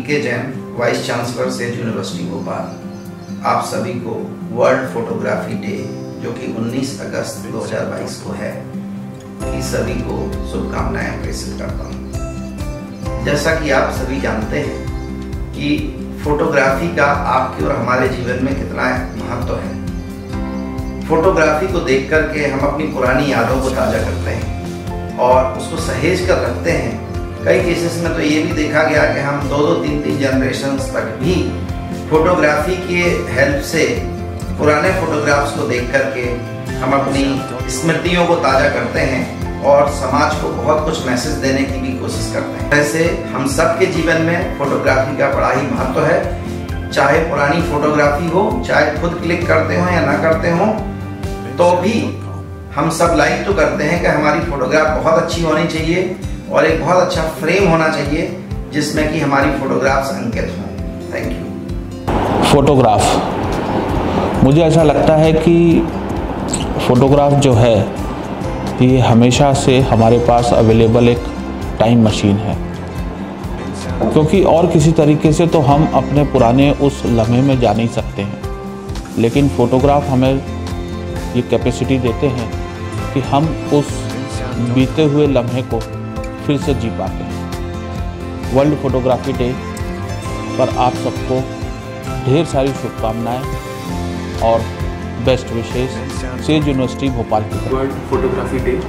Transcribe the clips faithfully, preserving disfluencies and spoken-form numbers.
के Jain, vice chancellor Sage university Bhopal, आप सभी को वर्ल्ड फोटोग्राफी डे जो कि उन्नीस अगस्त दो हज़ार बाईस को है, की सभी को शुभकामनाएं प्रेषित करता हूँ। जैसा कि आप सभी जानते हैं कि फोटोग्राफी का आपके और हमारे जीवन में कितना महत्व है। फोटोग्राफी को देख करके हम अपनी पुरानी यादों को ताज़ा करते हैं और उसको सहेज कर रखते हैं। कई केसेस में तो ये भी देखा गया कि हम दो दो तीन तीन जनरेशन्स तक भी फोटोग्राफी के हेल्प से पुराने फोटोग्राफ्स को देख करके हम अपनी स्मृतियों को ताज़ा करते हैं और समाज को बहुत कुछ मैसेज देने की भी कोशिश करते हैं। वैसे हम सबके जीवन में फोटोग्राफी का बड़ा ही महत्व है। चाहे पुरानी फोटोग्राफी हो, चाहे खुद क्लिक करते हो या ना करते हो, तो भी हम सब लाइक तो करते हैं कि हमारी फोटोग्राफ बहुत अच्छी होनी चाहिए और एक बहुत अच्छा फ्रेम होना चाहिए जिसमें कि हमारी फोटोग्राफ्स अंकित हों। Thank you. फोटोग्राफ, मुझे ऐसा लगता है कि फ़ोटोग्राफ जो है ये हमेशा से हमारे पास अवेलेबल एक टाइम मशीन है, क्योंकि और किसी तरीके से तो हम अपने पुराने उस लम्हे में जा नहीं सकते हैं, लेकिन फ़ोटोग्राफ हमें ये कैपेसिटी देते हैं कि हम उस बीते हुए लम्हे को फिर से जी पाते हैं। वर्ल्ड फोटोग्राफी डे पर आप सबको ढेर सारी शुभकामनाएं और best wishes Sage university Bhopal की तरफ। World photography day,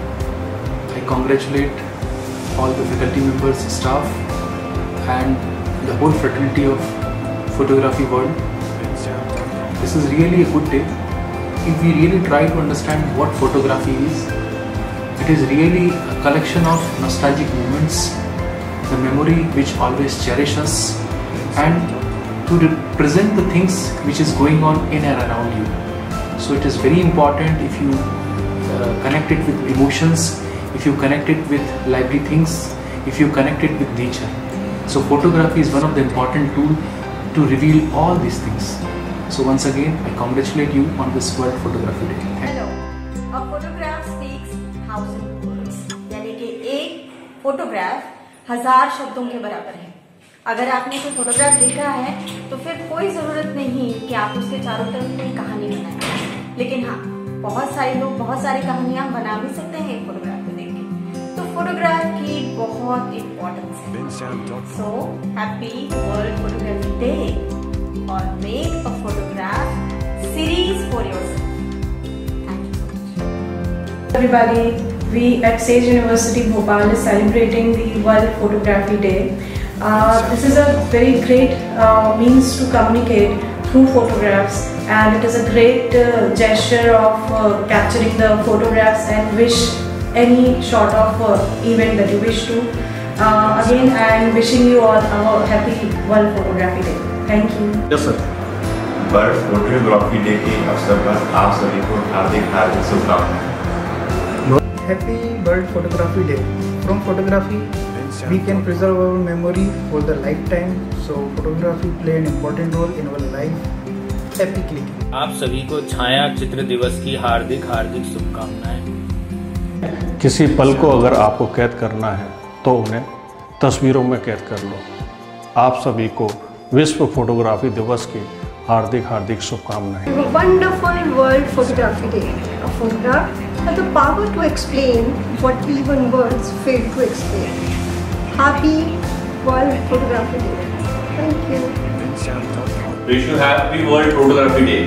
I congratulate all the faculty members, staff and the whole fraternity of photography world. This is really a good day. If we really try to understand what photography is, it is really a collection of nostalgic moments, the memory which always cherish us, and to represent the things which is going on in and around you. So it is very important if you uh, connect it with emotions, if you connect it with lively things, if you connect it with nature. So photography is one of the important tools to reveal all these things. So once again, I congratulate you on this World Photography Day. Hello. A photograph speaks thousand words. यानी कि एक photograph हजार शब्दों के बराबर है। अगर आपने कोई फोटोग्राफ देखा है तो फिर कोई जरूरत नहीं कि आप उसके चारों तरफ कोई कहानी बनाएं। लेकिन हाँ, बहुत सारे लोग बहुत सारी कहानियां बना भी सकते हैं एक फोटोग्राफ को देख के। तो फोटोग्राफ की बहुत इम्पोर्टेंस है। So happy world photography day और make a photograph series for yourself. Thank you so much. Everybody, we at Sage University Bhopal is celebrating the World Photography Day. Uh, this is a very great uh, means to communicate through photographs, and it is a great uh, gesture of uh, capturing the photographs and wish any sort of uh, event that you wish to. Uh, again, I am wishing you all a happy World Photography Day. Thank you. Yes, sir. World photography day के अवसर पर आप सभी को हार्दिक हार्दिक शुभकामनाएं। Happy World Photography Day. From photography, we can preserve our memory for the lifetime. So photography play an important role in our life. Happy clicking. आप सभी को छाया चित्र दिवस की हार्दिक हार्दिक शुभकामनाएं। किसी पल को अगर आपको कैद करना है तो उन्हें तस्वीरों में कैद कर लो। आप सभी को विश्व फोटोग्राफी दिवस की हार्दिक हार्दिक शुभकामनाएं। Wonderful World Photography Day. A photograph has the power to explain what even words fail to explain. Happy World Photography Day. Thank you. Wish you happy World Photography Day.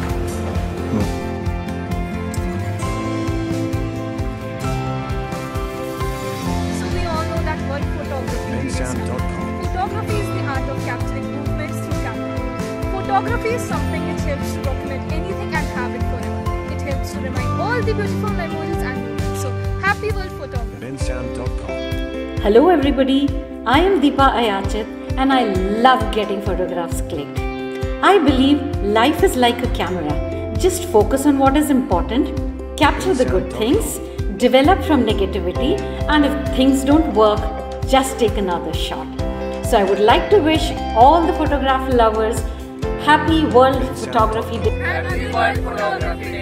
So we all know that word photography is photography is the art of capturing movements through camera. Photography is something which helps to document anything and have it forever. It helps to remind all the beautiful memories and moments. So happy World Photography. Hello everybody, I am Deepa Ayachit and I love getting photographs clicked. I believe life is like a camera. Just focus on what is important, capture the good things, develop from negativity, and if things don't work, just take another shot. So I would like to wish all the photograph lovers Happy World Photography Day. Happy World Photography Day.